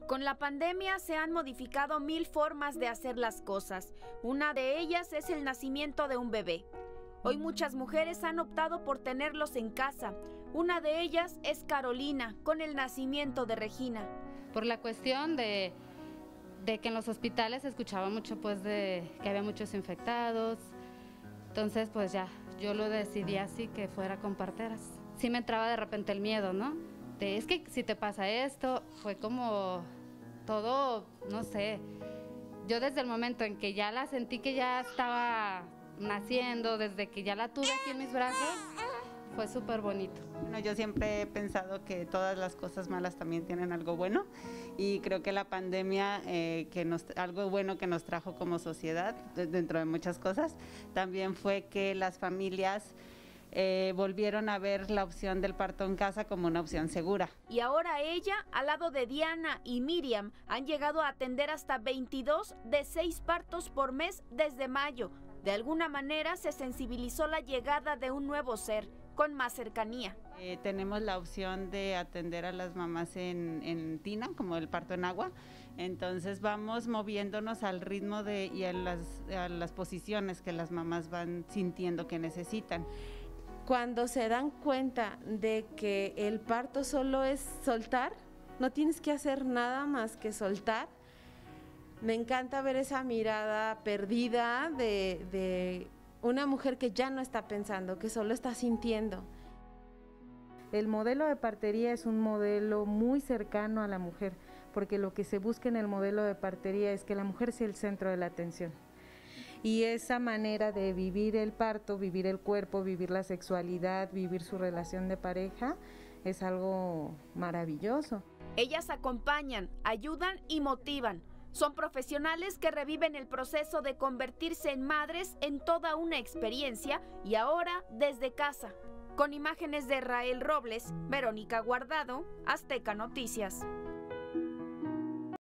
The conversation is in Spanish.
Con la pandemia se han modificado 1000 formas de hacer las cosas. Una de ellas es el nacimiento de un bebé. Hoy muchas mujeres han optado por tenerlos en casa. Una de ellas es Carolina, con el nacimiento de Regina. Por la cuestión de que en los hospitales se escuchaba mucho pues de que había muchos infectados. Entonces pues ya, yo lo decidí así, que fuera con parteras. Sí me entraba de repente el miedo, ¿no? Es que si te pasa esto, fue como todo, no sé. Yo desde el momento en que ya la sentí que ya estaba naciendo, desde que ya la tuve aquí en mis brazos, fue súper bonito. Bueno, yo siempre he pensado que todas las cosas malas también tienen algo bueno, y creo que la pandemia, algo bueno que nos trajo como sociedad, dentro de muchas cosas, también fue que las familias volvieron a ver la opción del parto en casa como una opción segura. Y ahora ella, al lado de Diana y Miriam, han llegado a atender hasta 22 de 6 partos por mes desde mayo. De alguna manera se sensibilizó la llegada de un nuevo ser, con más cercanía. Tenemos la opción de atender a las mamás en tina, como el parto en agua. Entonces vamos moviéndonos al ritmo y a las posiciones que las mamás van sintiendo que necesitan. Cuando se dan cuenta de que el parto solo es soltar, no tienes que hacer nada más que soltar. Me encanta ver esa mirada perdida de una mujer que ya no está pensando, que solo está sintiendo. El modelo de partería es un modelo muy cercano a la mujer, porque lo que se busca en el modelo de partería es que la mujer sea el centro de la atención. Y esa manera de vivir el parto, vivir el cuerpo, vivir la sexualidad, vivir su relación de pareja, es algo maravilloso. Ellas acompañan, ayudan y motivan. Son profesionales que reviven el proceso de convertirse en madres en toda una experiencia, y ahora desde casa. Con imágenes de Rael Robles, Verónica Guardado, Azteca Noticias.